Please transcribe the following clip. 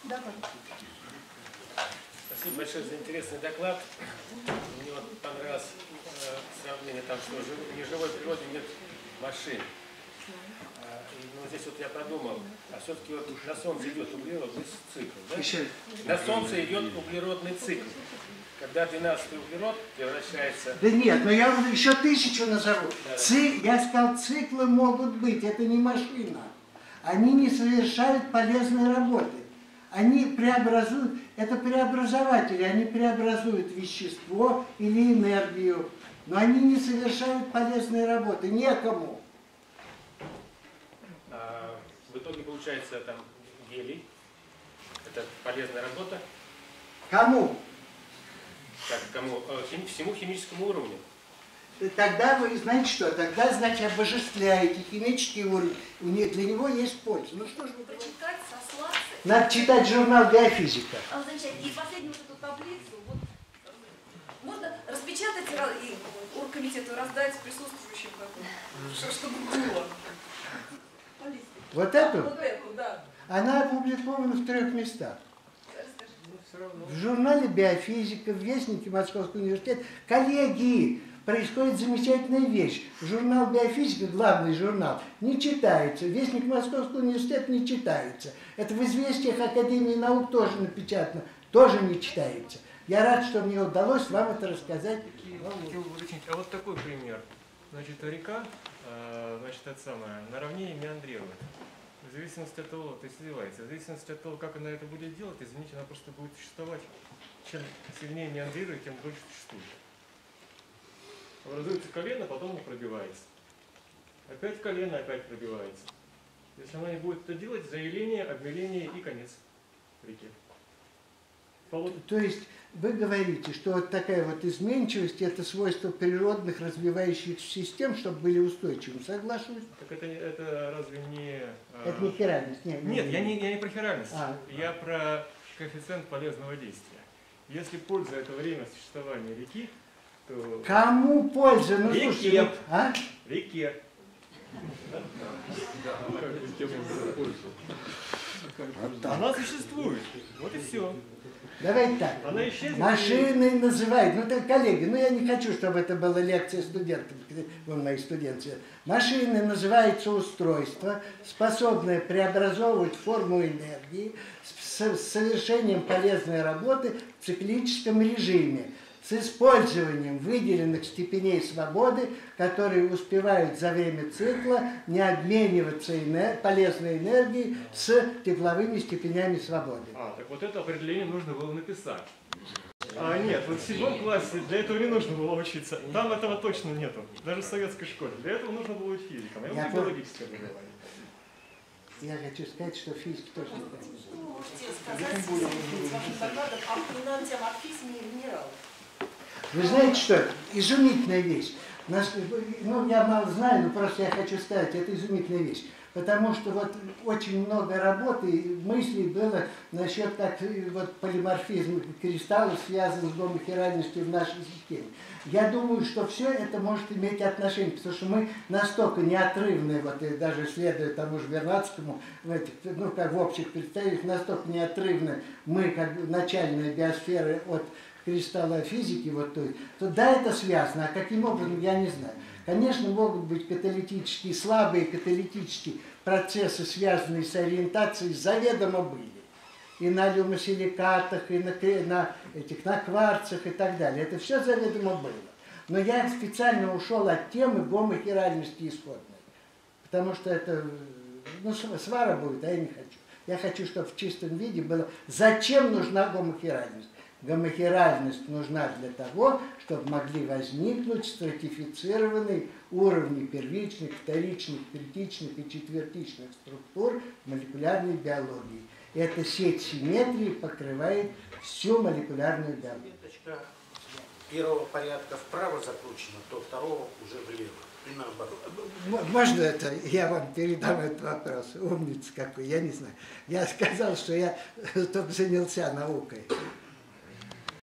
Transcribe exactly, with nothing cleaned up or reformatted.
Давай. Спасибо большое за интересный доклад. Мне вот понравилось э, сравнение, там, что в неживой природе нет машин. А, и, ну, здесь вот я подумал, а все-таки вот на Солнце идет углеродный цикл. Да? Еще. На Солнце идет углеродный цикл. Когда двенадцатый углерод превращается... Да нет, но я вам еще тысячу назову. Да. Ци... Я сказал, циклы могут быть, это не машина. Они не совершают полезной работы. Они преобразуют, это преобразователи, они преобразуют вещество или энергию, но они не совершают полезной работы, некому. А, в итоге получается там гелий. Это полезная работа. Кому? Как кому? Хим, всему химическому уровню. Тогда вы знаете что? Тогда, значит, обожествляете химический уровень. У них, для него есть польза. Ну что же вы Прочитать, сослаться. Надо читать журнал «Биофизика». А, замечательно. И последнюю вот эту таблицу вот, можно распечатать и оргкомитету раздать присутствующим, как, чтобы было. Вот эту? Вот эту, да. Она опубликована в трех местах. В журнале «Биофизика», в Вестнике Московского университета. Коллеги, происходит замечательная вещь. Журнал «Биофизика», главный журнал, не читается. Вестник Московского университета не читается. Это в «Известиях Академии наук» тоже напечатано, тоже не читается. Я рад, что мне удалось вам это рассказать. Хотел бы уточнить, а вот такой пример. Значит, река, значит, это самое, на равнине меандрирует. В зависимости от того, то есть сливается, в зависимости от того, как она это будет делать, извините, она просто будет существовать. Чем сильнее меандрирует, тем больше существует. Образуется колено, потом он пробивается. Опять колено, опять пробивается. Если она не будет это делать, заиление, обмеление и конец реки. Полот... То есть вы говорите, что вот такая вот изменчивость – это свойство природных развивающихся систем, чтобы были устойчивыми. Соглашусь. Так это, это разве не... Это не хиральность. Нет, Нет, я не, я не про хиральность. А. Я про коэффициент полезного действия. Если польза – это время существования реки, то... Кому польза? Ну, реке. слушайте, ну, а? Реке. Она существует. Вот и все. Давайте так. Она исчезнет. Машины называют, ну так, коллеги, ну я не хочу, чтобы это была лекция студентов, вон мои студенты. Машины называются устройство, способное преобразовывать форму энергии с совершением полезной работы в циклическом режиме, с использованием выделенных степеней свободы, которые успевают за время цикла не обмениваться энер... полезной энергией с тепловыми степенями свободы. А, так вот это определение нужно было написать. А нет, вот в седьмом классе для этого не нужно было учиться. Там этого точно нету, даже в советской школе. Для этого нужно было быть физиком, а я биологическое образование. Я хочу сказать, что физики тоже не так. Что вы можете сказать с вашим докладом о финансе, аморфизме и минералах? Вы знаете что? Изумительная вещь. Ну, я мало знаю, но просто я хочу сказать, это изумительная вещь. Потому что вот очень много работы и мыслей было насчет, как вот полиморфизм кристаллов связан с гомохиральностью в нашей системе. Я думаю, что все это может иметь отношение, потому что мы настолько неотрывны, вот и даже следуя тому же Вернадскому, в этих, ну, как в общих представлениях, настолько неотрывны мы, как начальная биосфера, от кристалла физики, вот той, то да, это связано, а каким образом, я не знаю. Конечно, могут быть каталитические, слабые каталитические процессы, связанные с ориентацией, заведомо были. И на люмосиликатах, и на, на, этих, на кварцах и так далее. Это все заведомо было. Но я специально ушел от темы гомохиральности исходной. Потому что это, ну, свара будет, а я не хочу. Я хочу, чтобы в чистом виде было, зачем нужна гомохиральность. Гомохиральность нужна для того, чтобы могли возникнуть стратифицированные уровни первичных, вторичных, третичных и четвертичных структур молекулярной биологии. Эта сеть симметрии покрывает всю молекулярную биологию. Веточка первого порядка вправо закручена, то второго уже влево. И наоборот. Можно это, я вам передам этот вопрос? Умница какой, я не знаю. Я сказал, что я только занялся наукой.